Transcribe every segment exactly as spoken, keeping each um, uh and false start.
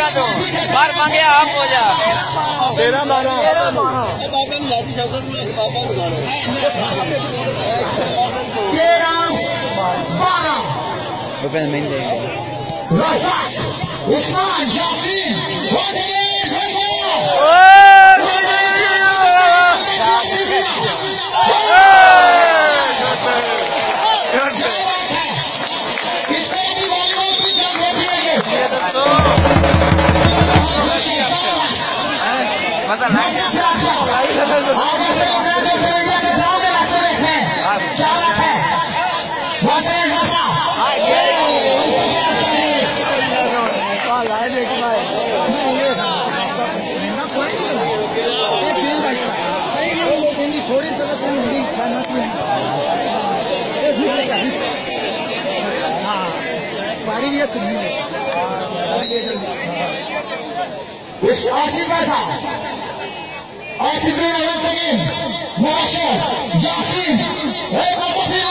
दो बार मांगे आप हो जा तेरह बारह रुपये मिल जाएंगे उस्मान जाफरीन थोड़ी सी पारी भी उस आसिफ ऐसा आसिफ ने once again Mubashir Yasin hey Mubashir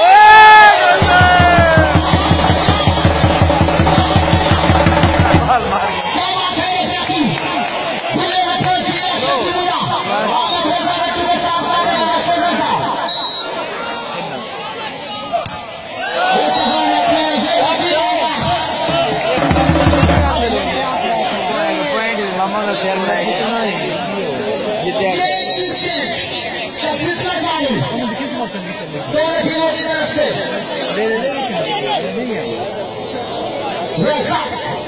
दोनों टीमों की तरफ से रजा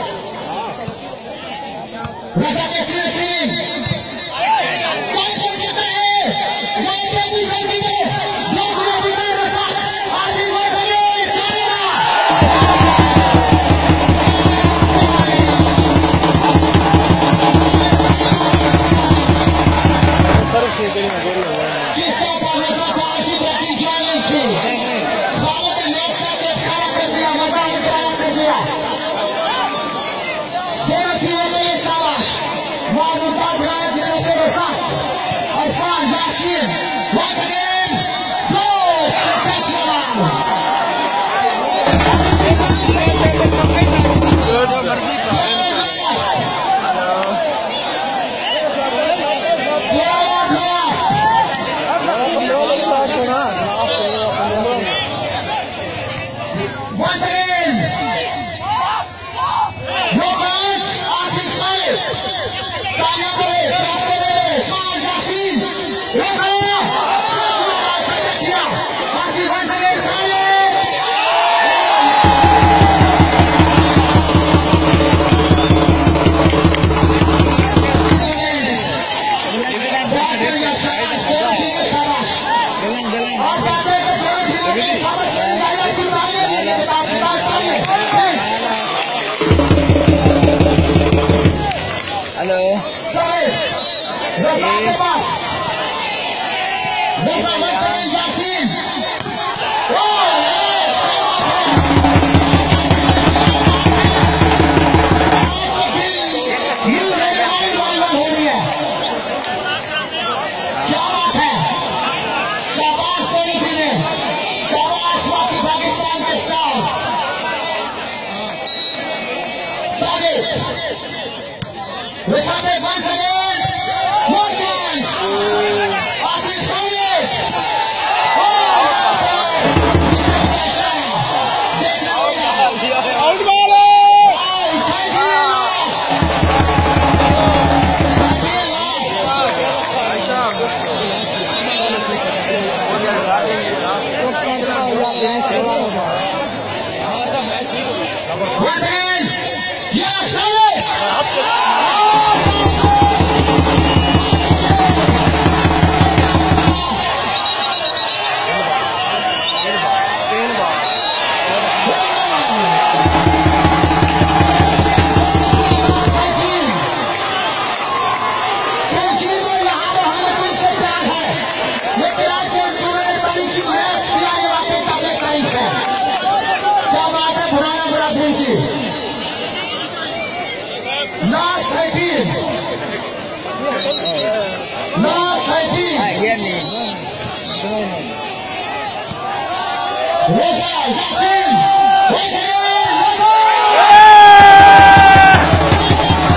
रजा के सिलसिले कौन कौन सकते हैं यहाँ पे भी जल्दी में लोग लोग भी रजा आसिफ वजनी सर्व से करी में गोल हुआ जिसका रजा को आसिफ की जान नहीं थी खालिद ने मैच का खड़ा कर दिया मजा उठाया कर दिया दोनों टीमों में एक शाबाश मालूमता बनाया दिलों से रजा Irfan Yasin once again goal once again no chance Asif Khalid कामयाब है क्रॉस करने में उस्मान यासीन रजा आसिफ once again खालिद शाबाश दोनों टीमें शाबाश और बाद में दोनों टीमों की शाबाश चली जाएगी की तालियां दीजिए आपकी बात तालियां हेलो सर्विस रजा के पास रजा once again यासीन हो रही है क्या बात है शाबाश दोनों टीमें शाबाश बाकी पाकिस्तान के stars Sajid Rishad once again more chance Asif Khalid out ball once again yes Last eighteen. Last eighteen. Reza Yasin. Once again, Reza.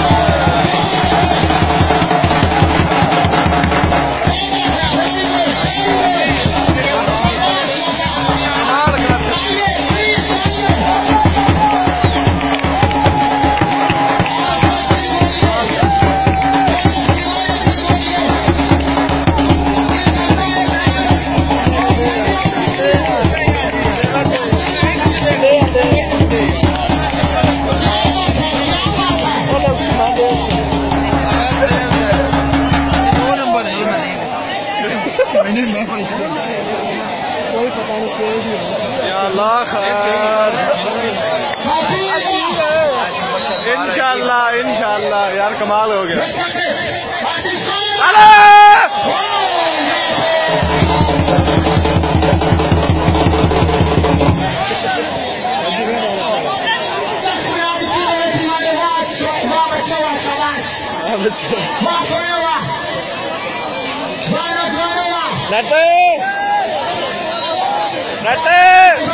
यार। इंशाल्लाह इंशाल्लाह यार कमाल हो गया। Nate! Nate!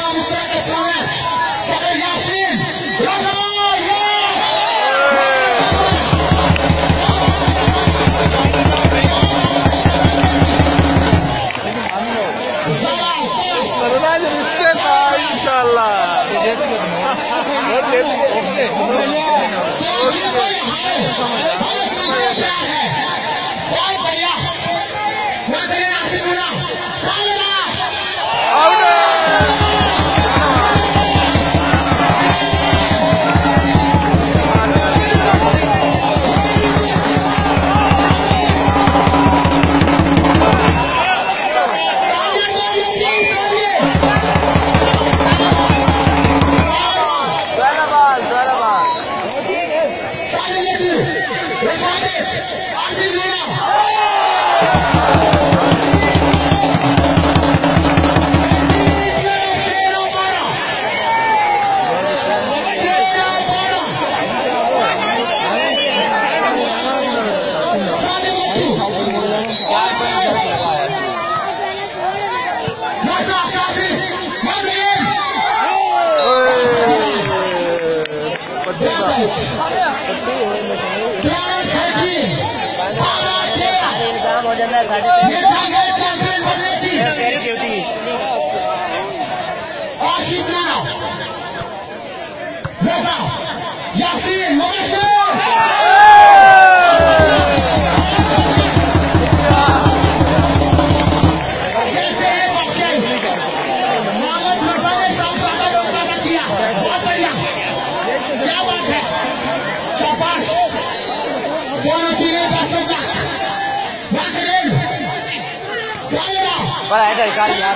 Para ada kali ya.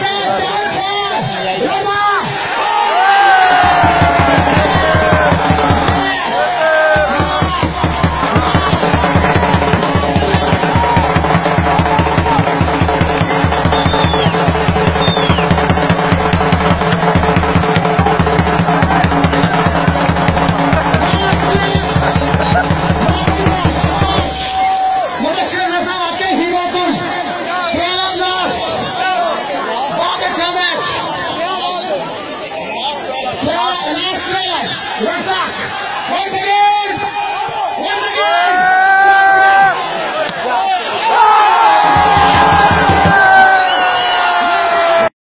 Razak, once again.